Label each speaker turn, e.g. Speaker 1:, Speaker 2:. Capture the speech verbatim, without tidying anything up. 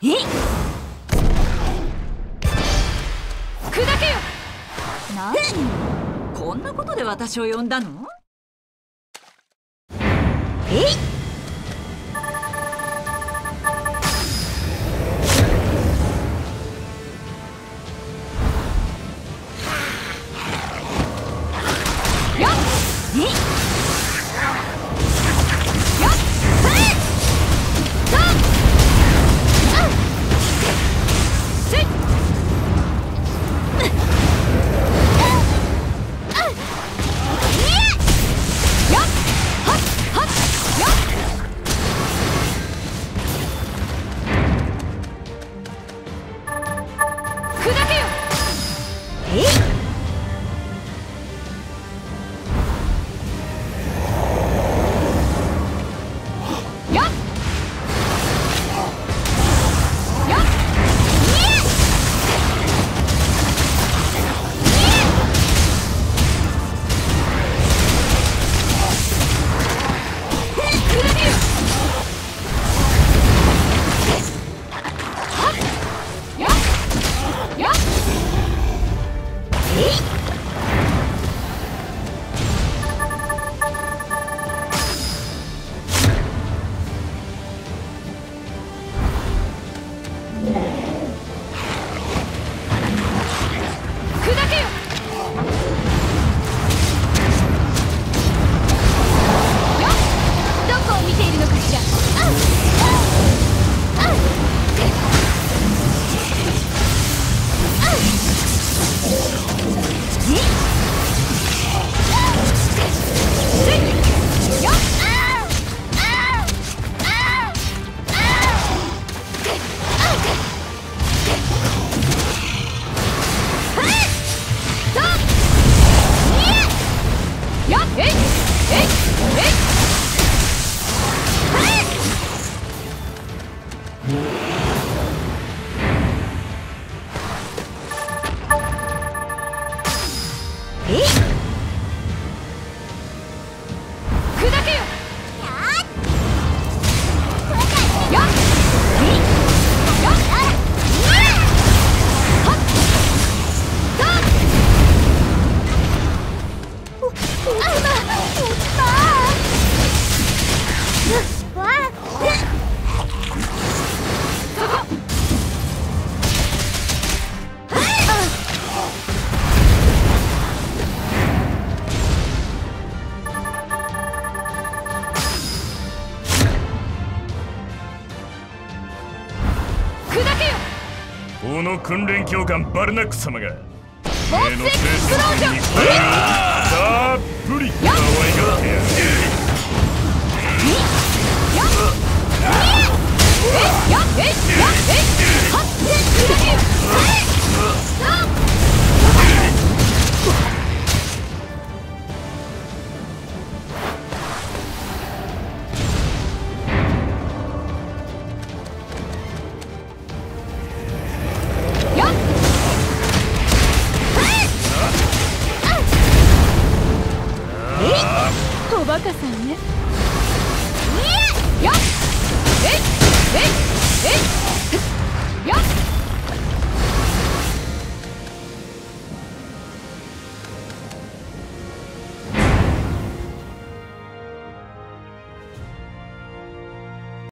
Speaker 1: えい、砕けよ。何、こんなことで私を呼んだの？えい、よっ、えい、よっ、ふえ、さん、せい、よっ、はっはっ、よっ、砕けよ。えい、よっ、よっ、にえ、砕けよ。はっ、よっ、よっ、えい、砕けよ。よっ、どこを見ているのかしら。あっ、あっ、あっ、あっ、えい、せい、よっ、あー、あー、あー、あー、ふえ、さん、にえ、よっ、えい、えい、えい、ふえ、えい、砕けよ。よっ、えい、よっ、にえ、はっ、さん、お、おつま、おつま、うわ、そこ、はい、砕けよ。
Speaker 2: この訓練教官バルナック様が
Speaker 1: ボスエクスプロージョン。
Speaker 2: たっぷり可愛がってやる。
Speaker 1: よっ、えい、よっ、えい、よっ、えい、はっ、砕けよ。はい、さん、よっ、はい、えい、おバカさんね。にえ、よっ、えい、えい、えい、よっ。